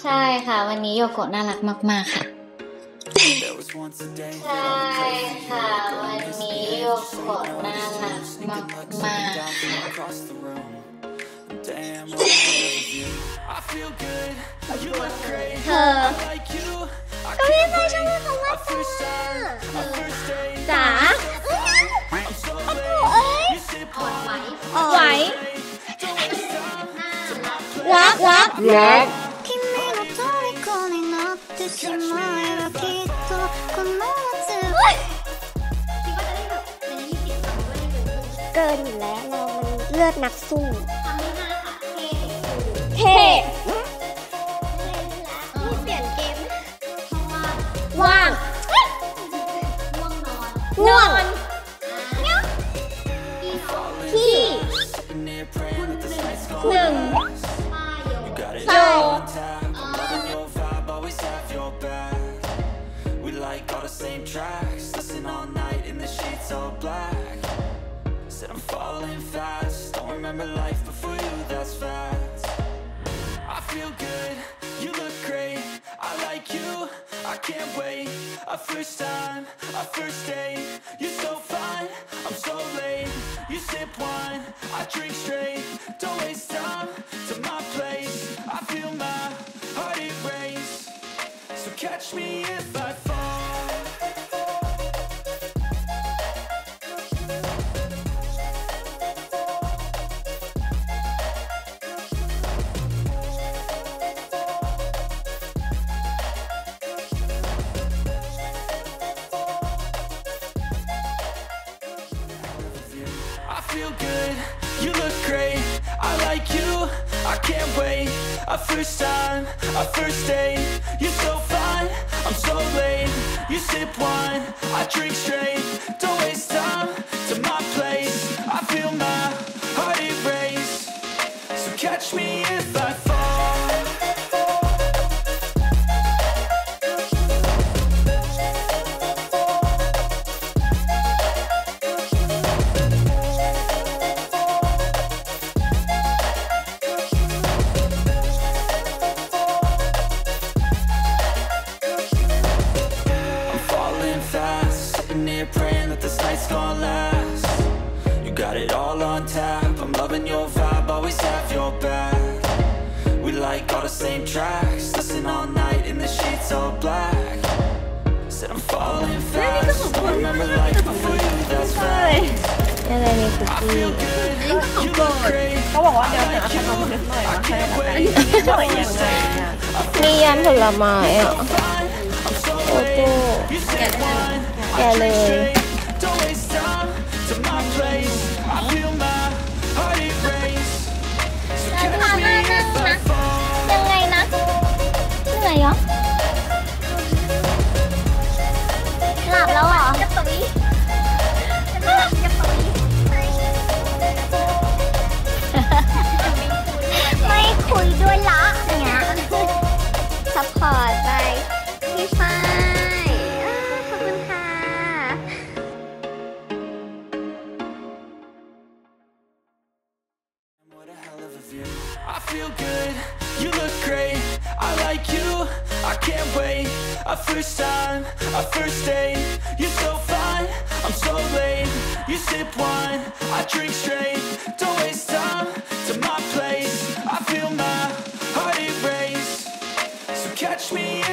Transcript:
ใช่ค่ะวันนี้โยโกะน่ารักมากๆค่ะใช่ค่ะวันนี้โยโกะน่ารักมากๆเธอก็ไม่ใช่ช่างคำว่าเธอจ๋าไหวรักเกินอยู่แล้วเรามันเลือดนักสู้เท่ เปลี่ยนเกมว่างง่วงที่หนึ่งโซ Said I'm falling fast. Don't remember life before you, that's fact. I feel good, you look great. I like you, I can't wait. A first time, a first date. You're so fine, I'm so late. You sip wine, I drink straight. Don't waste time to my place. I feel my heart erase. So catch me if I fall. I feel good, you look great. I like you, I can't wait. A first time, a first date. You're so fine, I'm so late. You sip wine, I drink straight. Don't waste time to my place. I feel my heart erase. So catch me if I fall. Praying that this night's gonna last. You got it all on tap. I'm loving your vibe, always have your back. We like all the same tracks. Listen all night in the sheets all black. Said I'm falling fast. Don't remember life before you, that's fact. ยังไงมีคุกกี้ You look great. เขาบอกว่าเดี๋ยวหาขนมนิดหน่อยมาให้ละกันหน่อยยังไงอ่ะมียันผลไม้อ่ะโอ้โหแกะเลย Don't waste time to my place. I feel my heart erase. So catch me if I fall. ยังไงนะเหนื่อยเหรอหลับแล้วเหรอไม่คุยด้วยละเนี่ยซัพพอร์ตไปพี่ฝ้ายขอบคุณค่ะ What a hell of a view. I feel good, you look great. I like you, I can't wait. A first time, a first date. You're so fine, I'm so late. You sip wine, I drink straight. Don't waste time to my place. I feel my heart erase. So catch me